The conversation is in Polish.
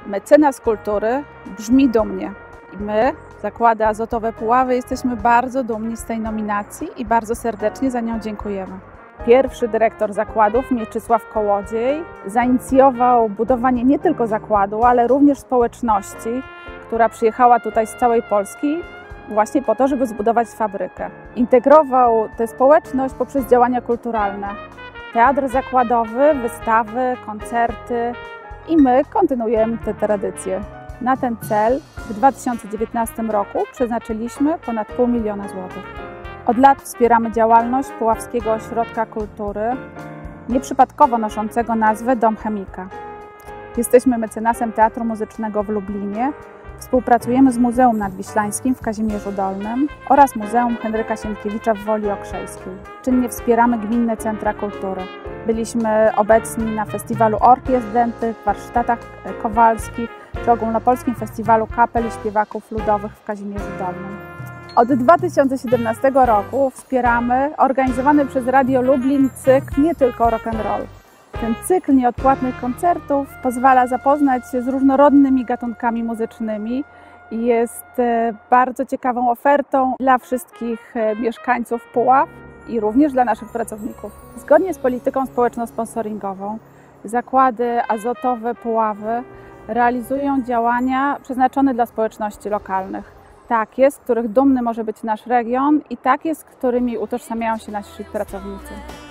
Mecenas kultury brzmi dumnie. I my, Zakłady Azotowe Puławy, jesteśmy bardzo dumni z tej nominacji i bardzo serdecznie za nią dziękujemy. Pierwszy dyrektor zakładów, Mieczysław Kołodziej, zainicjował budowanie nie tylko zakładu, ale również społeczności, która przyjechała tutaj z całej Polski właśnie po to, żeby zbudować fabrykę. Integrował tę społeczność poprzez działania kulturalne. Teatr zakładowy, wystawy, koncerty i my kontynuujemy tę tradycję. Na ten cel w 2019 roku przeznaczyliśmy ponad 500 000 złotych. Od lat wspieramy działalność Puławskiego Ośrodka Kultury, nieprzypadkowo noszącego nazwę Dom Chemika. Jesteśmy mecenasem Teatru Muzycznego w Lublinie, współpracujemy z Muzeum Nadwiślańskim w Kazimierzu Dolnym oraz Muzeum Henryka Sienkiewicza w Woli Okrzejskiej. Czynnie wspieramy gminne centra kultury. Byliśmy obecni na Festiwalu Orkiestr Dętych, warsztatach kowalskich czy Ogólnopolskim Festiwalu Kapel i Śpiewaków Ludowych w Kazimierzu Dolnym. Od 2017 roku wspieramy organizowany przez Radio Lublin cykl Nie tylko rock'n'roll. Ten cykl nieodpłatnych koncertów pozwala zapoznać się z różnorodnymi gatunkami muzycznymi i jest bardzo ciekawą ofertą dla wszystkich mieszkańców Puław i również dla naszych pracowników. Zgodnie z polityką społeczno-sponsoringową Zakłady Azotowe Puławy realizują działania przeznaczone dla społeczności lokalnych. Takie, z których dumny może być nasz region i takie, z którymi utożsamiają się nasi pracownicy.